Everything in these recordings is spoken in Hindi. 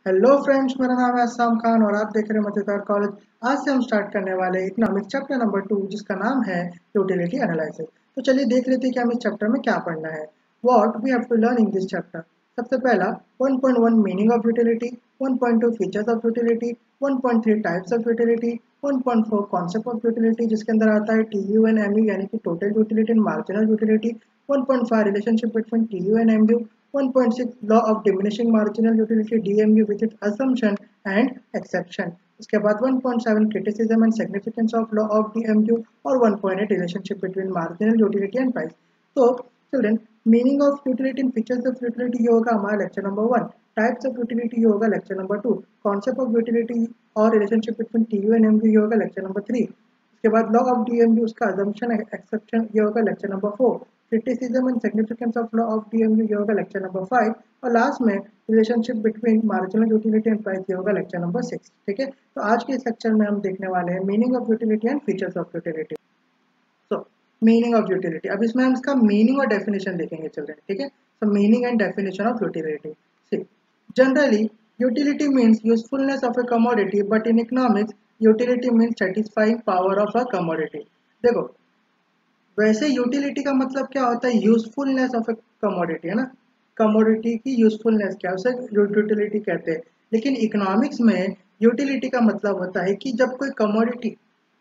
हेलो फ्रेंड्स, मेरा नाम है अस्साम खान और आप देख रहे हैं मजेदार कॉलेज। आज से हम स्टार्ट करने वाले हैं इकोनॉमिक्स चैप्टर नंबर 2, जिसका नाम है यूटिलिटी एनालिसिस। तो चलिए देख लेते हैं कि हमें इस चैप्टर में क्या पढ़ना है। What we have to learn in this chapter. सबसे पहला 1.1 meaning of utility, 1.2 features of utility, 1.3 types of utility, 1.4 concept of utility जिसके अंदर आता है टीयू एंड एमयू यानी कि total utility and marginal utility, 1.5 relationship between TU and MU, 1.6 Law of Diminishing Marginal Utility DMU with its assumption and exception। उसके बाद 1.7 Criticism and Significance of Law of DMU और 1.8 Relationship between Marginal Utility and Price। तो children, meaning of utility and features of utility ये होगा हमारा lecture number 1। Types of utility ये होगा lecture number 2। Concept of utility और relationship between TU and MU ये होगा लेक्चर नंबर 3। उसके बाद लॉ ऑफ डीएमयू उसका assumption एक्सेप्शन ये होगा lecture number 4। Criticism and significance of law of DMU ये होगा लेक्चर नंबर 5 और लास्ट में relationship between marginal utility and price ये होगा लेक्चर नंबर 6। ठीक है, तो आज के इस लेक्चर में हम देखने वाले हैं meaning of utility and features of utility. So meaning of utility, अब इसमें हम इसका मीनिंग और डेफिनेशन देखेंगे चिल्ड्रन। ठीक है, so meaning and definition of utility. See, generally utility means usefulness of a commodity, but in economics utility means satisfying power of a commodity। देखो, वैसे यूटिलिटी का मतलब क्या होता है? यूजफुलनेस ऑफ ए कमोडिटी, है ना। कमोडिटी की यूजफुलनेस क्या है, उसे यूटिलिटी कहते हैं। लेकिन इकोनॉमिक्स में यूटिलिटी का मतलब होता है कि जब कोई कमोडिटी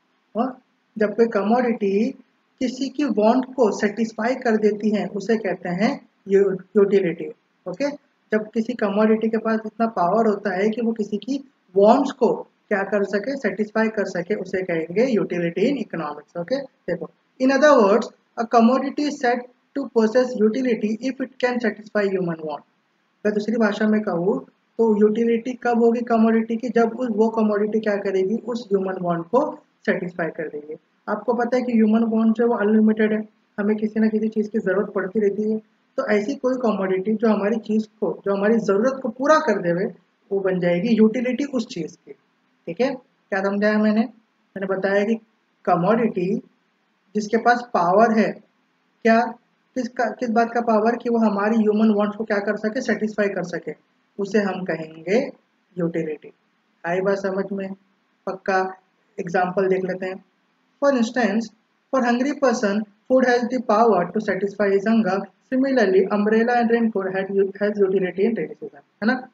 किसी की वांट को सेटिस्फाई कर देती है उसे कहते हैं यूटिलिटी। ओके, जब किसी कमोडिटी के पास इतना पावर होता है कि वो किसी की वांट्स को क्या कर सके, सेटिस्फाई कर सके, उसे कहेंगे यूटिलिटी इन इकोनॉमिक्स। ओके, देखो, in other words a commodity is said to possess utility if it can satisfy human want. मैं दूसरी भाषा में कहूँ तो यूटिलिटी कब होगी कमोडिटी की? जब वो कमोडिटी क्या करेगी, उस ह्यूमन वांट को सेटिस्फाई कर देगी। आपको पता है कि ह्यूमन वांट जो है वो अनलिमिटेड है, हमें किसी ना किसी चीज़ की ज़रूरत पड़ती रहती है। तो ऐसी कोई कमोडिटी जो हमारी चीज़ को, जो हमारी ज़रूरत को पूरा कर देवे, वो बन जाएगी यूटिलिटी उस चीज़ की। ठीक है, क्या समझाया मैंने बताया कि कमोडिटी जिसके पास पावर है, क्या, किस बात का पावर, कि वो हमारी ह्यूमन वांट्स को क्या कर सके, सेटिस्फाई कर सके, उसे हम कहेंगे यूटिलिटी। आई बात समझ में? पक्का एग्जांपल देख लेते हैं। For instance, for hungry person food has the power to satisfy his hunger. Similarly umbrella and raincoat has utility in rainy season, है ना।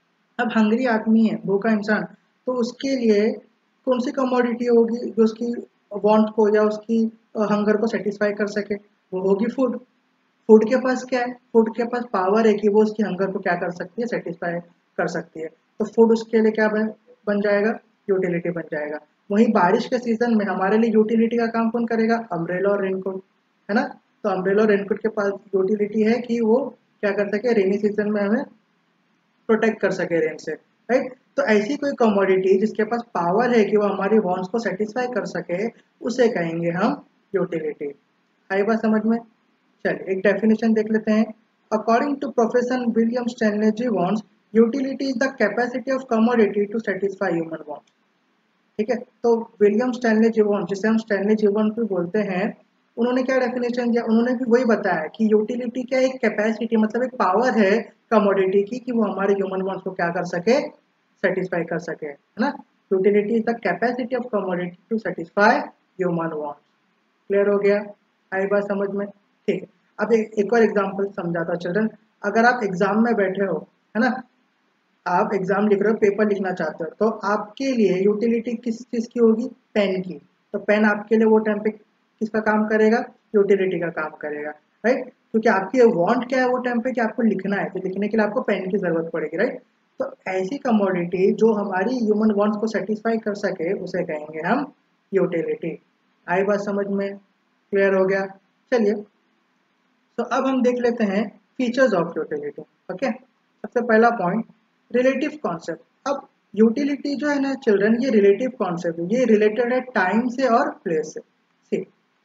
अब हंग्री आदमी है, भूखा इंसान, तो उसके लिए कौन सी कमोडिटी होगी जो उसकी वांट को या उसकी हंगर को सेटिस्फाई कर सके? वो होगी फूड। फूड के पास क्या है? फूड के पास पावर है कि वो उसकी हंगर को क्या कर सकती है, सेटिस्फाई कर सकती है। तो फूड उसके लिए क्या बन जाएगा, यूटिलिटी बन जाएगा। वहीं बारिश के सीजन में हमारे लिए यूटिलिटी का काम कौन करेगा? अम्ब्रेला और रेनकोट, है ना। तो अम्ब्रेला और रेनकोट के पास यूटिलिटी है कि वो क्या कर सके, रेनी सीजन में हमें प्रोटेक्ट कर सके रेन से, राइट। तो ऐसी कोई कमोडिटी जिसके पास पावर है कि वो हमारी वांट्स को सेटिस्फाई कर सके, उसे कहेंगे हम यूटिलिटी। आई बात समझ में? चलिए एक डेफिनेशन देख लेते हैं। According to professor William Stanley Jevons, utility is the capacity of commodity to satisfy human wants. ठीक है, तो विलियम स्टैनले जीवॉन, जिसे हम स्टैनले जीवॉन भी बोलते हैं, उन्होंने क्या डेफिनेशन दिया? उन्होंने भी वही बताया कि यूटिलिटी क्या, एक कैपेसिटी मतलब एक पावर है कमोडिटी की कि वो हमारे ह्यूमन वांट्स को क्या कर सके, सेटिस्फाई कर सके, है ना। Utility is the capacity of commodity to satisfy human wants. Clear हो गया? आई बात समझ में? ठीक है, अब एक और एग्जांपल समझाता हूं चिल्ड्रन। अगर आप एग्जाम में बैठे हो, है ना, आप एग्जाम लिख रहे हो, पेपर लिखना चाहते हो, तो आपके लिए यूटिलिटी किस चीज़ की होगी? पेन की। तो पेन आपके लिए वो टाइम पे किसका काम करेगा? यूटिलिटी का काम करेगा, राइट। क्योंकि आपकी वांट क्या है वो टाइम पे कि आपको लिखना है, तो लिखने के लिए आपको पेन की जरूरत पड़ेगी, राइट। तो ऐसी कमोडिटी जो हमारी ह्यूमन वांट्स को सेटिस्फाई कर सके, उसे कहेंगे हम यूटिलिटी। आई बात समझ में? क्लियर हो गया? चलिए, तो अब हम देख लेते हैं फीचर्स ऑफ यूटिलिटी। ओके, सबसे पहला पॉइंट, रिलेटिव कॉन्सेप्ट। अब यूटिलिटी जो है ना चिल्ड्रन, ये रिलेटिव कॉन्सेप्ट है, ये रिलेटेड है टाइम से और प्लेस से। See,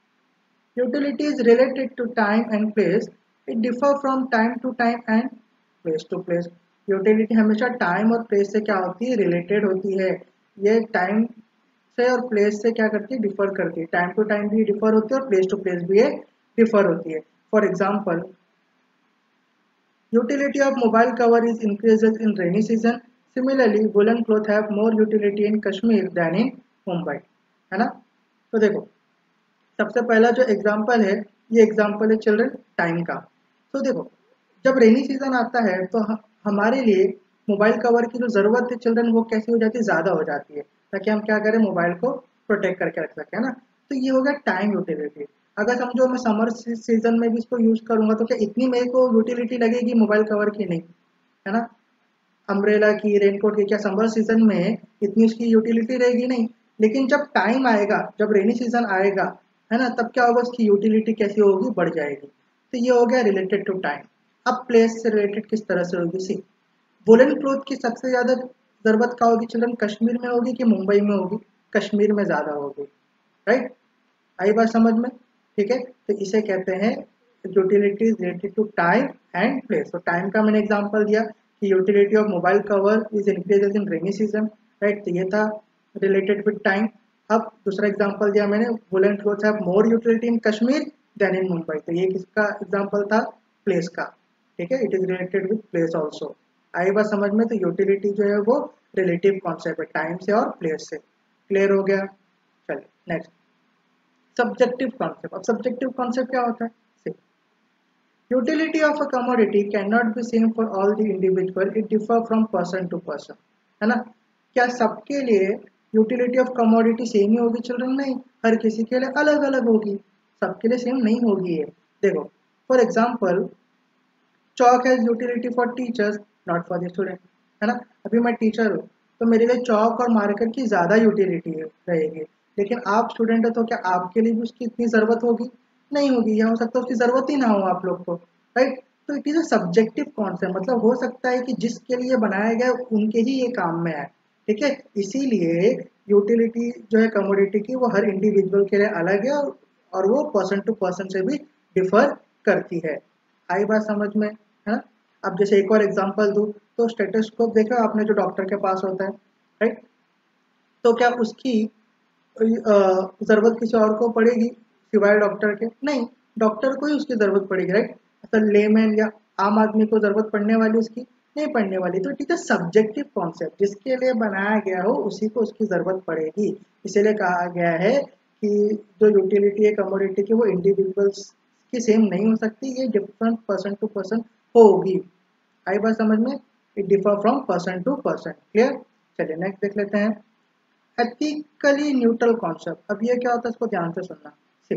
utility is related to time and place. It differ from time to time and place to place. Utility हमेशा टाइम और प्लेस से क्या होती है, रिलेटेड होती है। ये टाइम से और प्लेस से क्या करती है, डिफर करती है। टाइम टू टाइम भी डिफर होती है और प्लेस टू प्लेस भी ये डिफर होती है। For example, utility of mobile cover is increases in rainy season. Similarly woollen cloth have more utility in Kashmir than in Mumbai, है ना। तो देखो सबसे पहला जो एग्जाम्पल है, ये एग्जाम्पल है चिल्ड्रन टाइम का। तो देखो जब रेनी सीजन आता है तो हमारे लिए मोबाइल कवर की जो ज़रूरत है चिल्ड्रन वो कैसी हो जाती है, ज़्यादा हो जाती है, ताकि हम क्या करें, मोबाइल को प्रोटेक्ट करके रख सकें, है ना। तो ये हो गया टाइम यूटिलिटी। अगर समझो मैं समर सीजन में भी इसको यूज़ करूँगा तो क्या इतनी मेरे को यूटिलिटी लगेगी मोबाइल कवर की? नहीं, है ना। अम्ब्रेला की, रेनकोट की क्या समर सीजन में इतनी उसकी यूटिलिटी रहेगी? नहीं। लेकिन जब टाइम आएगा, जब रेनी सीजन आएगा, है ना, तब क्या होगा, उसकी यूटिलिटी कैसी होगी, बढ़ जाएगी। तो ये हो गया रिलेटेड टू टाइम। अब प्लेस से रिलेटेड किस तरह से होगी, सी वुलन क्लोथ की सबसे ज़्यादा ज़रूरत क्या होगी चिल्ड्रन, कश्मीर में होगी कि मुंबई में होगी? कश्मीर में ज़्यादा होगी, राइट। आई बात समझ में? ठीक है, तो इसे कहते हैं utility related to time and place. तो टाइम का मैंने एग्जांपल दिया कि utility of mobile cover is increases in rainy season, right. तो ये था रिलेटेड विद टाइम। अब दूसरा एग्जांपल दिया मैंने, woollen clothes have more utility in Kashmir than in Mumbai. तो ये किसका एग्जांपल था, प्लेस का। ठीक है, it is related with place also. आई बात समझ में? तो यूटिलिटी जो है वो रिलेटिव कॉन्सेप्ट है, टाइम से और प्लेस से। क्लियर हो गया? चलिए नेक्स्ट, सब्जेक्टिव कॉन्सेप्ट। अब सब्जेक्टिव कॉन्सेप्ट क्या होता है? Utility of a commodity can not be same for all the individual, it differ from person to person, है ना। क्या सबके लिए यूटिलिटी ऑफ कमोडिटी सेम ही होगी चिल्ड्रन? नहीं, हर किसी के लिए अलग अलग होगी, सबके लिए सेम नहीं होगी ये। देखो for example, chalk has utility for teachers not for the student, है ना। अभी मैं टीचर हूँ तो मेरे लिए चॉक और मार्कर की ज़्यादा यूटिलिटी रहेगी, लेकिन आप स्टूडेंट हो तो क्या आपके लिए भी उसकी इतनी ज़रूरत होगी? नहीं होगी, या हो सकता है उसकी ज़रूरत ही ना हो आप लोग को, राइट। तो it is a subjective concept, मतलब हो सकता है कि जिसके लिए बनाया गया उनके ही ये काम में आए, ठीक है। इसीलिए यूटिलिटी जो है कमोडिटी की वो हर इंडिविजुअल के लिए अलग है, और वो पर्सन टू पर्सन से भी डिफर करती है। आई बात समझ में, है ना। अब जैसे एक और एग्जांपल दूं तो स्टेथोस्कोप देखा आपने, जो डॉक्टर के पास होता है, राइट। तो क्या उसकी ज़रूरत किसी और को पड़ेगी सिवाय डॉक्टर के? नहीं, डॉक्टर को ही उसकी ज़रूरत पड़ेगी, राइट। असल लेमैन या आम आदमी को ज़रूरत पड़ने वाली उसकी नहीं पड़ने वाली। तो इट इज सब्जेक्टिव कॉन्सेप्ट, जिसके लिए बनाया गया हो उसी को उसकी ज़रूरत पड़ेगी। इसीलिए कहा गया है कि जो यूटिलिटी है कमोडिटी की वो इंडिविजुअल्स की सेम नहीं हो सकती, ये डिफरेंट पर्सन टू पर्सन होगी। आई बात समझ में? It differ from person to person. Clear? चलिए नेक्स्ट देख लेते हैं, एथिकली न्यूट्रल कॉन्सेप्ट। अब ये क्या होता है, इसको ध्यान से सुनना। See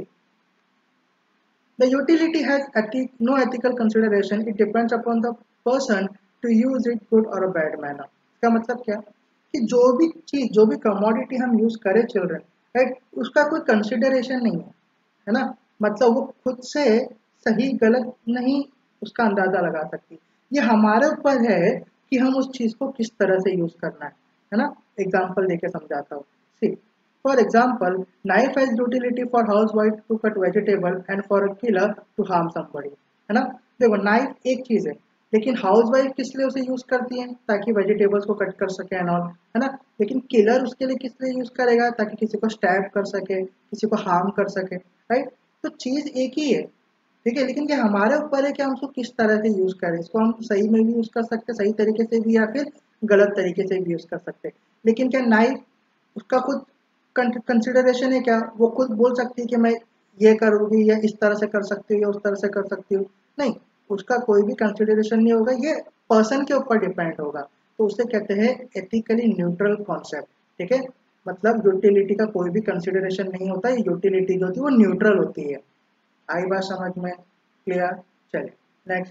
the utility has no ethical consideration, it depends upon the person to use it good और अ बैड मैनर। इसका मतलब क्या, कि जो भी चीज, जो भी कमोडिटी हम यूज करें चिल्ड्रन, राइट, उसका कोई कंसिडरेशन नहीं है ना। मतलब वो खुद से सही गलत नहीं उसका अंदाजा लगा सकती। ये हमारे ऊपर है कि हम उस चीज को किस तरह से यूज करना है ना। एग्जाम्पल देके समझाता हूँ। See for example, knife has utility for house wife to cut vegetable and for a killer to harm somebody, है ना। देखो नाइफ एक चीज है, लेकिन हाउस वाइफ किस लिए उसे यूज करती है, ताकि वेजिटेबल्स को कट कर सके एंड ऑल, है ना। लेकिन किलर उसके लिए किस लिए यूज करेगा, ताकि किसी को स्टैब कर सके, किसी को हार्म कर सके, राइट। तो चीज एक ही है, ठीक है, लेकिन ये हमारे ऊपर है कि हम उसको किस तरह से यूज करें। इसको हम सही में भी यूज कर सकते हैं, सही तरीके से भी, या फिर गलत तरीके से भी यूज कर सकते हैं। लेकिन क्या नाइफ, उसका खुद कंसिडरेशन है क्या, वो खुद बोल सकती है कि मैं ये करूँगी, या इस तरह से कर सकती हूँ, या उस तरह से कर सकती हूँ? नहीं, उसका कोई भी कंसिडरेशन नहीं होगा, ये पर्सन के ऊपर डिपेंड होगा। तो उसे कहते हैं एथिकली न्यूट्रल कॉन्सेप्ट, ठीक है। मतलब यूटिलिटी का कोई भी कंसिडरेशन नहीं होता, यूटिलिटी जो होती है वो न्यूट्रल होती है। आई बात समझ में? क्लियर? चलिए next,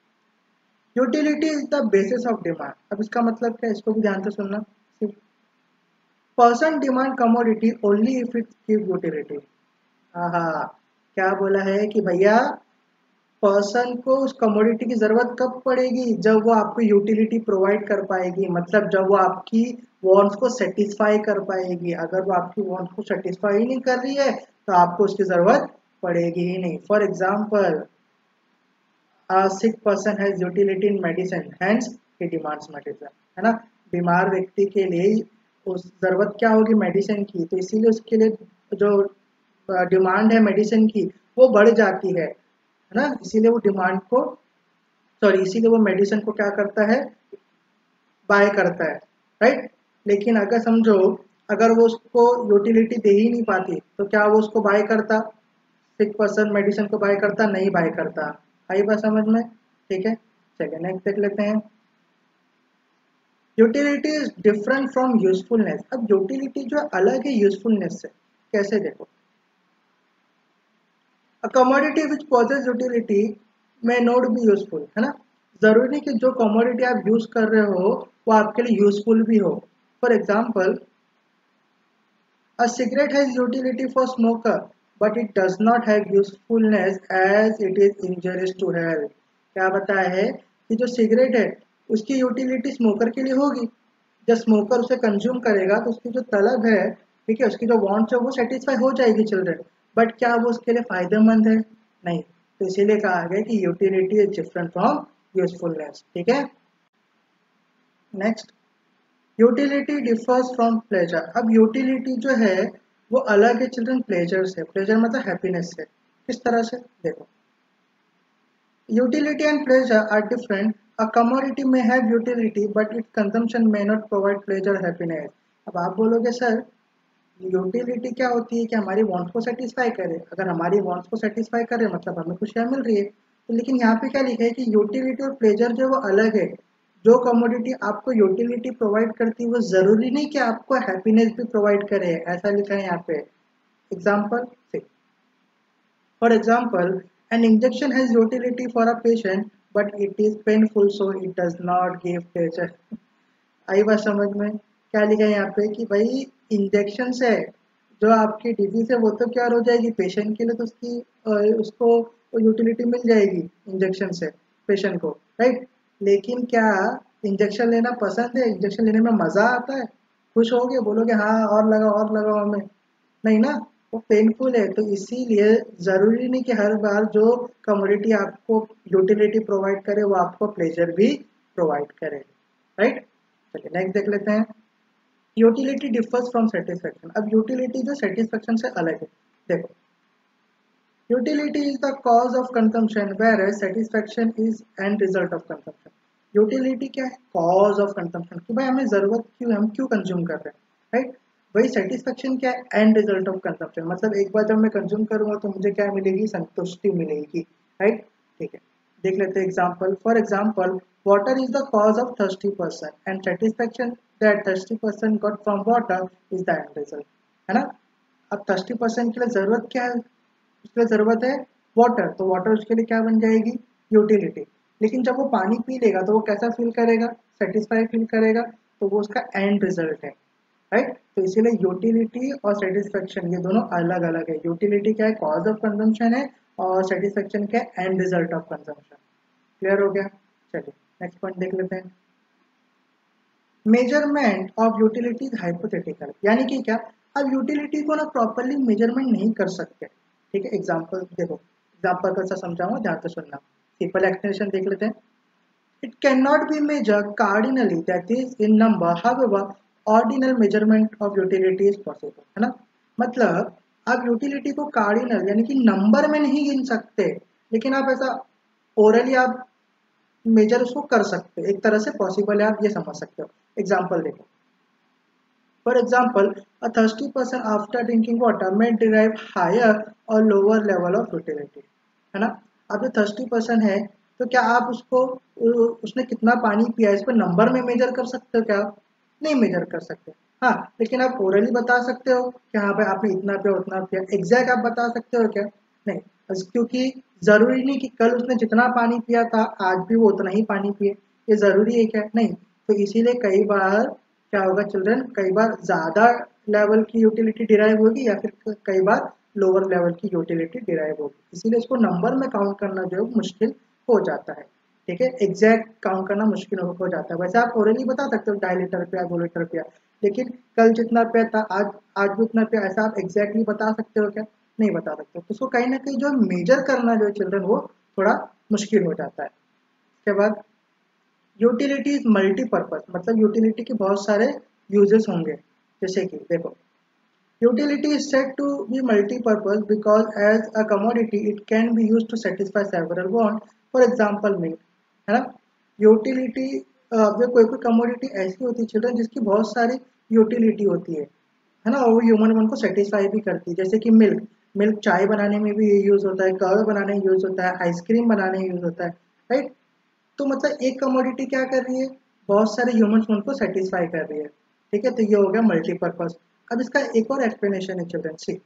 utility is the basis of demand. अब इसका मतलब क्या, इसको भी ध्यान से सुनना। Person demand commodity only if it give utility. हाँ, क्या बोला है कि भैया पर्सन को उस कमोडिटी की जरूरत कब पड़ेगी, जब वो आपको यूटिलिटी प्रोवाइड कर पाएगी, मतलब जब वो आपकी वांट्स को सेटिस्फाई कर पाएगी। अगर वो आपकी वांट्स को सेटिस्फाई ही नहीं कर रही है तो आपको उसकी जरूरत पड़ेगी ही नहीं। For example, a sick person has utility in medicine, hence he demands medicine, है ना। बीमार व्यक्ति के लिए उस जरूरत क्या होगी, मेडिसिन की, तो इसीलिए उसके लिए जो डिमांड है मेडिसिन की वो बढ़ जाती है ना। इसीलिए वो डिमांड को, सॉरी, इसीलिए वो मेडिसिन को क्या करता है, बाय करता है, राइट। लेकिन अगर समझो अगर वो उसको यूटिलिटी दे ही नहीं पाती तो क्या वो उसको बाय करता? सिक पर्सन मेडिसिन को बाय करता? नहीं बाय करता। आई बात समझ में? ठीक है, चलिए नेक्स्ट देख लेते हैं। Utility is different from usefulness. अब यूटिलिटी जो अलग है यूजफुलनेस से। कैसे देखो, a commodity which possess utility may not be useful, है ना। जरूरी नहीं कि जो कमोडिटी आप यूज कर रहे हो वो आपके लिए यूजफुल भी हो। For example, a cigarette has utility for smoker, but it does not have usefulness as it is injurious to health। क्या बताया है कि जो सिगरेट है उसकी यूटिलिटी स्मोकर के लिए होगी। जब स्मोकर उसे कंज्यूम करेगा तो उसकी जो तलब है, ठीक है, उसकी जो वांट्स है वो सेटिस्फाई हो जाएगी चिल्ड्रन, बट क्या वो उसके लिए फायदेमंद है? नहीं। तो इसीलिए कहा गया कि utility is different from usefulness. ठीक है, next, utility differs from pleasure. अब यूटिलिटी जो है वो अलग है चिल्ड्रन प्लेजर से। प्लेजर मतलब हैप्पीनेस से। किस तरह से देखो, utility and pleasure are different. A commodity may have utility but its consumption may not provide pleasure happiness. अब आप बोलोगे सर यूटिलिटी क्या होती है कि हमारी वांट्स को सेटिस्फाई करे। अगर हमारी वांट्स को सेटिस्फाई करे मतलब हमें खुशियाँ मिल रही है। तो लेकिन यहाँ पे क्या लिखा है कि यूटिलिटी और प्लेजर जो है वो अलग है। जो कमोडिटी आपको यूटिलिटी प्रोवाइड करती है वो जरूरी नहीं कि आपको हैप्पीनेस भी प्रोवाइड करे, ऐसा लिखा है यहाँ पे। एग्जाम्पल से, for example, an injection has utility for a patient but it is painful so it does not give pleasure. आई बात समझ में? क्या लिखा है यहाँ पे कि भाई इंजेक्शन से जो आपकी डिजीज है वो तो क्या हो जाएगी पेशेंट के लिए, तो उसकी उसको यूटिलिटी मिल जाएगी इंजेक्शन से पेशेंट को, राइट। लेकिन क्या इंजेक्शन लेना पसंद है? इंजेक्शन लेने में मज़ा आता है? खुश होगे, बोलोगे हाँ और लगाओ हमें? नहीं ना, वो पेनफुल है। तो इसीलिए ज़रूरी नहीं कि हर बार जो कमोडिटी आपको यूटिलिटी प्रोवाइड करे वो आपको प्लेजर भी प्रोवाइड करे, राइट। चलिए नेक्स्ट देख लेते हैं। Utility differs from satisfaction. अब यूटिलिटी जो सेटिस्फेक्शन से अलग है। देखो, utility is the cause of consumption whereas satisfaction is end result of consumption. Utility क्या है? कॉज ऑफ कंजम्पशन, कि भाई हमें जरूरत क्यों है, हम क्यों कंज्यूम कर रहे हैं, राइट। वही सेटिस्फेक्शन क्या है? एंड रिजल्ट ऑफ कंजम्पशन, मतलब एक बार जब मैं कंज्यूम करूंगा तो मुझे क्या मिलेगी? संतुष्टि मिलेगी, राइट। ठीक है, देख लेते हैं example. For example, water is the cause of thirsty person and satisfaction that thirsty person got from water is the end result, है ना। अब थर्स्टी पर्सन के लिए जरूरत क्या है? उसके लिए ज़रूरत है वाटर, तो वाटर उसके लिए क्या बन जाएगी? यूटिलिटी। लेकिन जब वो पानी पी लेगा तो वो कैसा फील करेगा? सेटिस्फाई फील करेगा। तो वो उसका एंड रिजल्ट है, राइट। तो इसीलिए यूटिलिटी और सेटिस्फेक्शन ये दोनों अलग अलग है। यूटिलिटी क्या है? कॉज ऑफ कंजम्पशन है, और सेटिस्फेक्शन क्या है? End result of consumption. Clear हो गया? चलिए नेक्स्ट पॉइंट देख लेते हैं। Measurement of utility is hypothetical, यानी कि क्या, अब यूटिलिटी को ना प्रॉपरली मेजरमेंट नहीं कर सकते। ठीक है, एग्जांपल देखो, एग्जांपल कैसा समझाऊंगा, ध्यान से सुनना। सिंपल एक्सप्लेनेशन देख लेते हैं। It can not be measure cardinally that is in number, however ordinal measurement of utility is possible, है ना। मतलब आप यूटिलिटी को कार्डिनल यानी कि नंबर में नहीं गिन सकते, लेकिन आप ऐसा ओरली आप मेजर उसको कर सकते हो, एक तरह से पॉसिबल है, आप ये समझ सकते हो। एग्जाम्पल देखो, for example, a thirsty person after drinking water may derive higher और लोअर लेवल ऑफ यूटिलिटी, है ना। अब जो थर्स्टी पर्सन है तो क्या आप उसको उसने कितना पानी पिया इस पर नंबर में मेजर कर सकते हो क्या? नहीं मेजर कर सकते। हाँ, लेकिन आप ओरली बता सकते हो कि हाँ भाई आपने इतना पिया उतना पिया। एग्जैक्ट आप बता सकते हो क्या? नहीं, क्योंकि जरूरी नहीं कि कल उसने जितना पानी पिया था आज भी वो उतना ही पानी पिए, ये जरूरी है क्या? नहीं। तो इसीलिए कई बार क्या होगा चिल्ड्रन, कई बार ज़्यादा लेवल की यूटिलिटी डिराइव होगी या फिर कई बार लोअर लेवल की यूटिलिटी डिराइव होगी। इसीलिए इसको नंबर में काउंट करना जो है मुश्किल हो जाता है। ठीक है, एग्जैक्ट काउंट करना मुश्किल हो जाता है। वैसे आप ओरली बता सकते हो 2.5 लीटर पिया 2 लीटर पिया, लेकिन कल जितना पिया था आज भी उतना पिया, ऐसा आप एग्जैक्टली बता सकते हो क्या? नहीं बता सकते। तो उसको कहीं ना कहीं जो मेजर करना जो चिल्ड्रन वो थोड़ा मुश्किल हो जाता है। उसके बाद यूटिलिटी इज मल्टीपर्पज, मतलब यूटिलिटी के बहुत सारे यूजेस होंगे। जैसे कि देखो, utility is said to be multipurpose because as a commodity it can be use to satisfy several want. For example milk, है ना। यूटिलिटी कोई कोई कमोडिटी ऐसी होती है चिल्ड्रन जिसकी बहुत सारी यूटिलिटी होती है ना, और वो ह्यूमन वन को सेटिस्फाई भी करती है, जैसे कि मिल्क। मिल्क चाय बनाने में भी यूज होता है, कर्ड बनाने में यूज होता है, आइसक्रीम बनाने में यूज होता है, राइट। तो मतलब एक कमोडिटी क्या कर रही है, बहुत सारे ह्यूमन वन को सेटिस्फाई कर रही है, ठीक है। तो ये हो गया मल्टीपर्पज। अब इसका एक और एक्सप्लेनेशन है children, see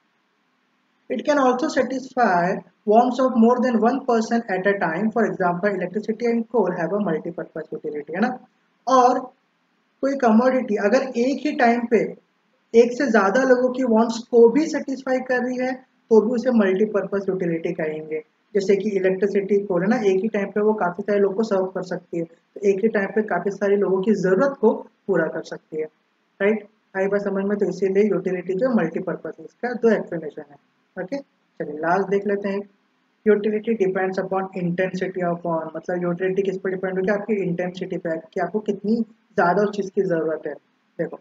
it can also satisfy wants of more than one person at a time. For example, electricity and coal have a multi-purpose utility, है ना। और कोई कमोडिटी अगर एक ही टाइम पे एक से ज्यादा लोगों की वांट्स को भी सेटिस्फाई कर रही है तो भी उसे मल्टीपर्पज यूटिलिटी कहेंगे। जैसे कि इलेक्ट्रिसिटी कोल है ना, एक ही टाइम पे वो काफी सारे लोगों को सर्व कर सकती है, तो एक ही टाइम पे काफी सारे लोगों की जरूरत को पूरा कर सकती है, राइट। आई बात समझ में, तो इसीलिए यूटिलिटी जो मल्टीपर्पज है, इसका दो एक्सप्लेनेशन है। ओके, चलिए लास्ट देख लेते हैं। Utility depends upon intensity of on, मतलब यूटिलिटी किस पर डिपेंड होगी, आपकी इंटेंसिटी पे, कि आपको कितनी ज्यादा उस चीज की जरूरत है। देखो,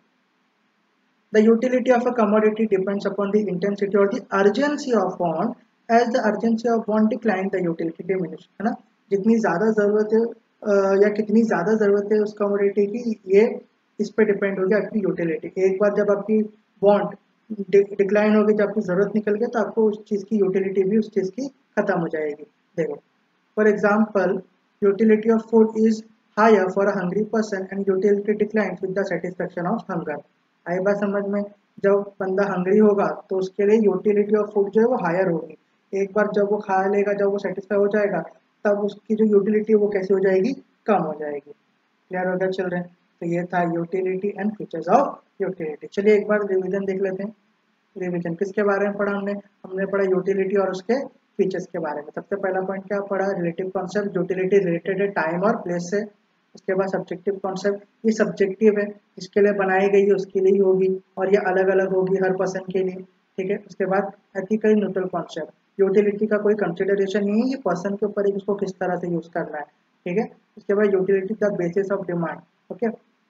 the utility of a commodity depends upon the intensity or the urgency of want. As the urgency of want decline, the utility diminish, है ना। जितनी ज्यादा जरूरत है या कितनी ज्यादा जरूरत है उस कमोडिटी की, ये इस पे डिपेंड होगी आपकी यूटिलिटी। एक बार जब आपकी वांट डिक्लाइन होगी, जब आपकी जरूरत निकल गई, तो आपको उस चीज की यूटिलिटी भी उस चीज की खत्म हो जाएगी। देखो, for example, utility of food is higher for a hungry person and utility declines with the satisfaction of hunger। आई बात समझ में, जब बंदा हंग्री होगा तो उसके लिए यूटिलिटी ऑफ फूड जो है वो हायर होगी। एक बार जब वो खा लेगा, जब वो सेटिस्फाई हो जाएगा, तब उसकी जो यूटिलिटी है वो कैसे हो जाएगी, कम हो जाएगी। क्लियर हो गया चिल्ड्रन। तो ये था utility and features of utility. चलिए एक बार रिवीजन देख लेते हैं। रिवीजन किसके बारे में पढ़ा हमने, हमने पढ़ा यूटिलिटी और उसके फीचर्स के बारे में। सबसे पहला पॉइंट क्या पढ़ा, रिलेटिव कॉन्सेप्ट, यूटिलिटी रिलेटेड है टाइम और प्लेस से। उसके बाद सब्जेक्टिव कॉन्सेप्ट, ये सब्जेक्टिव है, जिसके लिए बनाई गई है उसके लिए ही होगी, और ये अलग अलग होगी हर पर्सन के लिए, ठीक है। उसके बाद एथिकल न्यूट्रल कॉन्सेप्ट, यूटिलिटी का कोई कंसिडरेशन नहीं है, ये पर्सन के ऊपर है उसको किस तरह से यूज करना है, ठीक है। उसके बाद utility the basis of demand. Okay,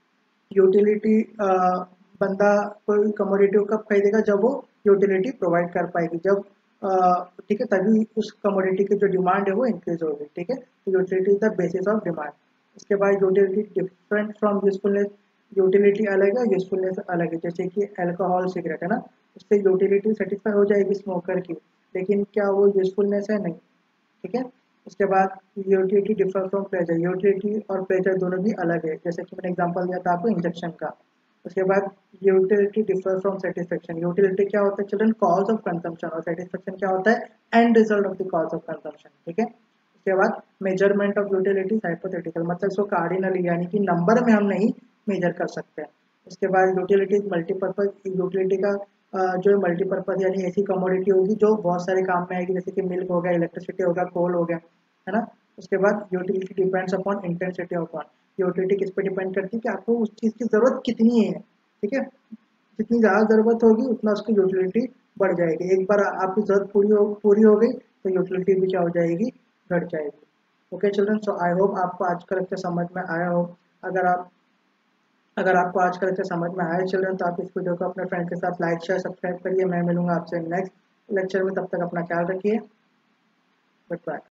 utility बंदा कोई कमोडिटी कब खरीदेगा, जब वो यूटिलिटी प्रोवाइड कर पाएगी, जब ठीक है, तभी उस कमोडिटी की जो डिमांड है वो इंक्रीज होगी, ठीक है। तो utility is the basis of demand. उसके बाद utility different from usefulness, utility अलग है, यूजफुलनेस अलग है। जैसे कि अल्कोहल सिगरेट है ना, उससे यूटिलिटी सेटिस्फाई हो जाएगी स्मोकर की, लेकिन क्या वो यूजफुलनेस है, नहीं, ठीक है। उसके बाद utility differ from pleasure, utility और प्लेजर दोनों भी अलग है, जैसे कि मैंने एग्जांपल दिया था आपको इंजेक्शन का। उसके बाद utility differ from satisfaction, utility क्या होता है चिल्ड्रन, कॉज ऑफ कंजम्पशन, और सेटिस्फेक्शन क्या होता है, end result of the cause of consumption, ठीक है। उसके बाद मेजरमेंट ऑफ यूटिलिटी हाइपोथेटिकल, मतलब इसको कार्डिनली यानी कि नंबर में हम नहीं मेजर कर सकते हैं। उसके बाद यूटिलिटी मल्टीपर्पज, यूटिलिटी का जो मल्टीपर्पज यानी ऐसी कमोडिटी होगी जो बहुत सारे काम में आएगी, जैसे कि मिल्क हो गया, इलेक्ट्रिसिटी हो गया, कोल हो गया, है ना। उसके बाद utility depends upon intensity of want, utility किस पे डिपेंड करती है कि आपको उस चीज़ की ज़रूरत कितनी है, ठीक है। जितनी ज़्यादा ज़रूरत होगी उतना उसकी यूटिलिटी बढ़ जाएगी। एक बार आपकी ज़रूरत पूरी हो गई तो यूटिलिटी भी क्या हो जाएगी, घट जाएगी। Okay children, so I hope आपको आज का लेक्चर समझ में आया हो। अगर आप अगर आपको आज का लेक्चर समझ में आया चिल्ड्रन, तो आप इस वीडियो को अपने फ्रेंड के साथ लाइक शेयर सब्सक्राइब करिए। मैं मिलूंगा आपसे नेक्स्ट लेक्चर में, तब तक अपना ख्याल रखिए। Good bye.